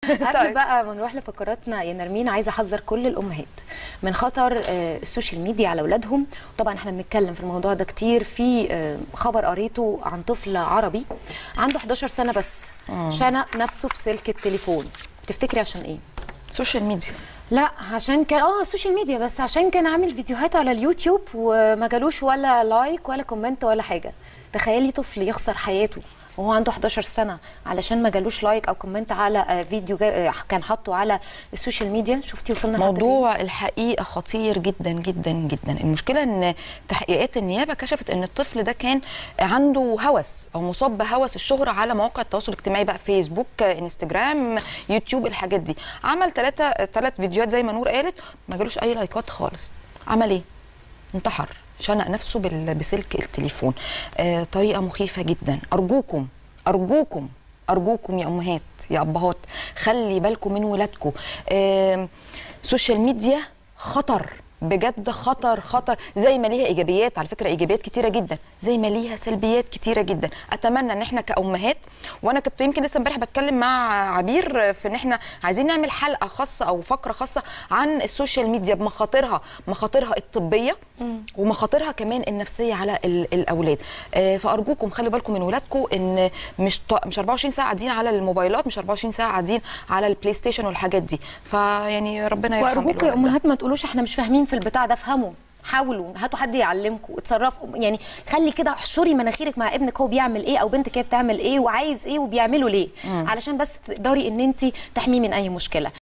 قبل بقى ما نروح لفقراتنا يا نرمين، عايزه احذر كل الامهات من خطر السوشيال ميديا على اولادهم. طبعا احنا بنتكلم في الموضوع ده كتير. في خبر قريته عن طفل عربي عنده 11 سنه بس شنق نفسه بسلك التليفون. تفتكري عشان ايه؟ سوشيال ميديا؟ لا، عشان كان السوشيال ميديا، بس عشان كان عامل فيديوهات على اليوتيوب وما جالوش ولا لايك ولا كومنت ولا حاجه. تخيلي طفل يخسر حياته وهو عنده 11 سنه علشان ما جالوش لايك او كومنت على فيديو كان حاطه على السوشيال ميديا. شفتي وصلنا موضوع الحقيقه خطير جدا جدا جدا. المشكله ان تحقيقات النيابه كشفت ان الطفل ده كان عنده هوس او مصاب بهوس الشهره على مواقع التواصل الاجتماعي، بقى فيسبوك، انستجرام، يوتيوب، الحاجات دي. عمل ثلاث فيديوهات زي ما نور قالت، ما جالوش اي لايكات خالص. عمل ايه؟ انتحر، شنق نفسه بسلك التليفون. طريقه مخيفه جدا. ارجوكم ارجوكم ارجوكم يا امهات يا ابهات، خلي بالكم من ولادكم. سوشيال ميديا خطر بجد، خطر خطر. زي ما ليها ايجابيات، على فكره ايجابيات كتيره جدا، زي ما ليها سلبيات كتيره جدا. اتمنى ان احنا كامهات، وانا كنت يمكن لسه امبارح بتكلم مع عبير في ان احنا عايزين نعمل حلقه خاصه او فقره خاصه عن السوشيال ميديا بمخاطرها، مخاطرها الطبيه ومخاطرها كمان النفسيه على الاولاد. فارجوكم خلي بالكم من ولادكم، ان مش 24 ساعه قاعدين على الموبايلات، مش 24 ساعه قاعدين على البلاي ستيشن والحاجات دي. فيعني ربنا يرحم. وارجوكم يا امهات ما تقولوش احنا مش فاهمين في البتاع ده. افهموا، حاولوا، هاتوا حد يعلمكم، اتصرفوا. يعني خلي كده، احشري مناخيرك مع ابنك هو بيعمل ايه او بنتك هي بتعمل ايه وعايز ايه وبيعملوا ليه، علشان بس تقدري ان انت تحميه من اي مشكله.